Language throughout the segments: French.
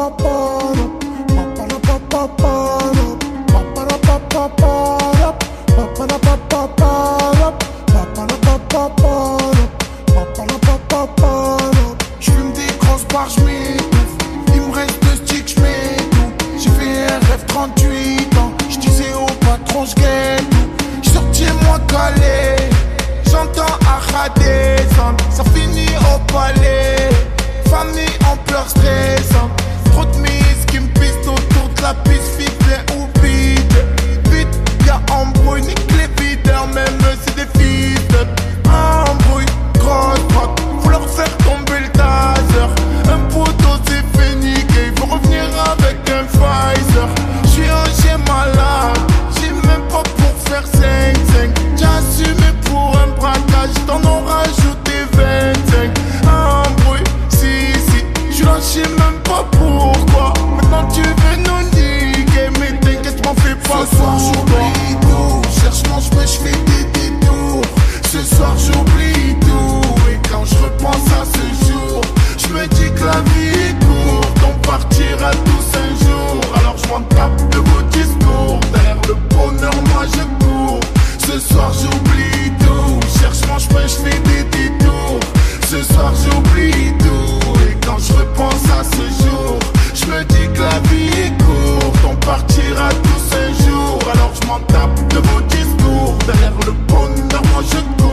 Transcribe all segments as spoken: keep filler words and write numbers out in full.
J'fume des grosses barres, j'm'étouffe. Il me reste deux sticks, j'm'étouffe. J'ai fait un rêve trente-huit ans. J'disais au patron, j'gagne tout. J'sortis moins calé. J'entends Acha descendre. Ça finit au palais. Famille en pleurs stressant. Trop de mises qui me pistent autour de la piste. Fiblé ou vide. Vite, y'a embrouille, nique les videurs. Même eux c'est des fils de embrouille. Grosse droite, faut leur faire tomber le taser. Un poteau s'est fait niquer. Faut revenir avec un Pfizer. J'suis un chien malade. J'ai même pas pour faire cinq cinq. J'ai assumé pour un braquage. T'en ont rajouté vingt-cinq. Embrouille, si si. J'suis là, j'sais même pas pourquoi. Maintenant tu veux nous niquer. Mais t'inquiète, m'en fais pas. Ce soir j'oublie tout. Cherche mon chemin, j'fais des détours. Ce soir j'oublie tout. Et quand je repense à ce jour, je me dis que la vie est courte. On partira tous un jour. Alors je m'en tape de vos discours. Derrière le bonheur moi je cours. Ce soir j'oublie tout. Cherche mon chemin, je fais des détours. Ce soir j'oublie tout. Et quand je repense à ce jour, je me dis que la vie est courte. On partira tous un jour. Alors je m'en tape de vos discours. Derrière le bonheur moi je cours.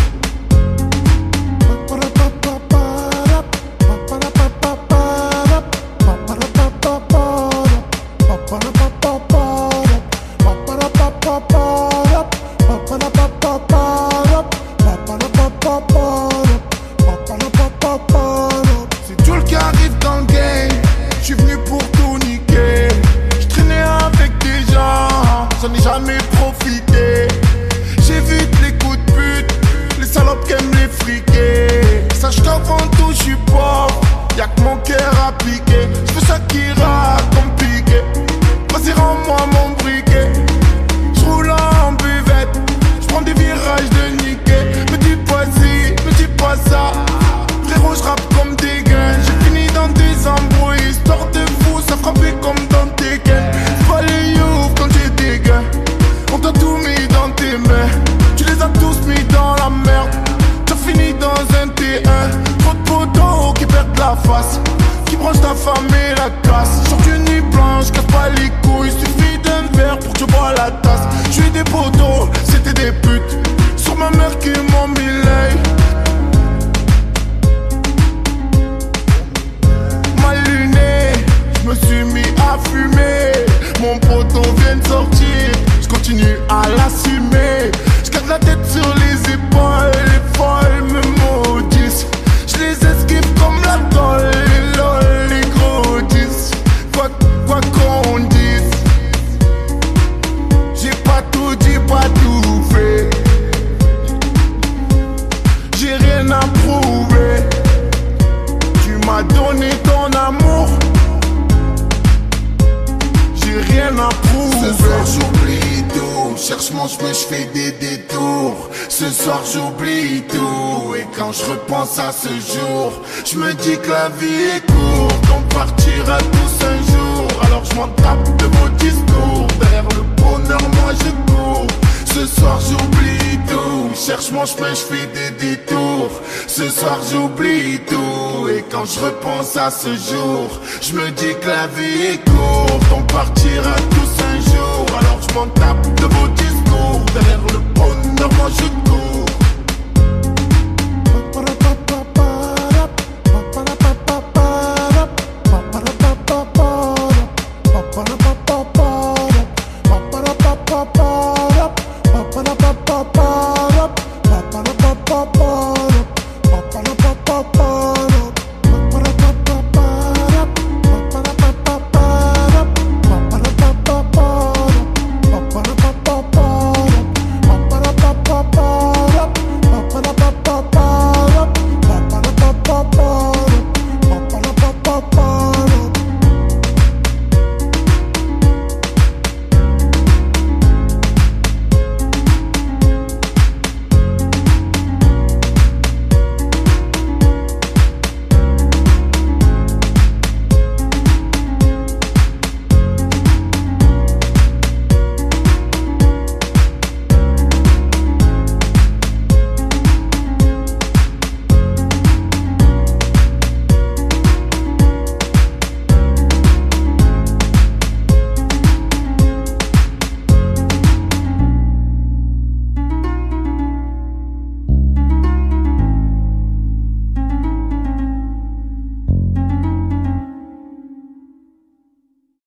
C'est tout le qui arrive dans le game. J'suis venu pour tout niquer. J'traînais avec des gens, j'en ai jamais profité. J'évite les coups de pute, les salopes qui aiment les friquer. Sache qu'avant tout j'suis pauvre, y'a que mon cœur à piquer. J'veux ça qui rate comme piqué. Vas-y rends-moi mon briquet. J'roule en buvette, j'prends des virages de niquer. Me dis pas si, me dis pas ça. Frérot j'rappe comme des gains. J'ai fini dans des embrouilles. Histoire de fou, ça frappait comme dans Tekken. C'est pas les youths quand j'ai des gains. On t'a tout mis dans tes mains. Tu les as tous mis dans la merde. T'as fini dans un T un. Trop de potos qui perdent la face, qui branchent ta femme et la casse. Sur une nuit blanche, casse pas les couilles. Suffit d'un verre pour que tu bois la tasse. J'suis des potos, c'était des putes. Sur ma mère qui m'ont mis l'œil. Mal luné, j'me suis mis à fumer. Mon poteau vient de sortir, j'continue à l'assumer. J'garde la tête sur les épaules, les folles me maudissent. J'les esquive comme la tôle, les lol, les gros dix. Quoi, quoi qu'on dise, j'ai pas tout dit, pas tout fait. J'ai rien à prouver. Tu m'as donné ton amour, j'ai rien à prouver. Ce soir j'oublie tout. Cherche mon chemin, j'fais des détours. Ce soir j'oublie tout. Et quand je repense à ce jour, je me dis que la vie est courte. On partira tous un jour. Alors je m'en tape de vos discours. Derrière le bonheur moi je cours. Ce soir j'oublie tout. Cherche mon chemin, j'fais des détours. Ce soir j'oublie tout. Et quand je repense à ce jour, je me dis que la vie est courte. On partira tous un jour. Alors je m'en tape de vos discours. Derrière le bonheur moi je cours.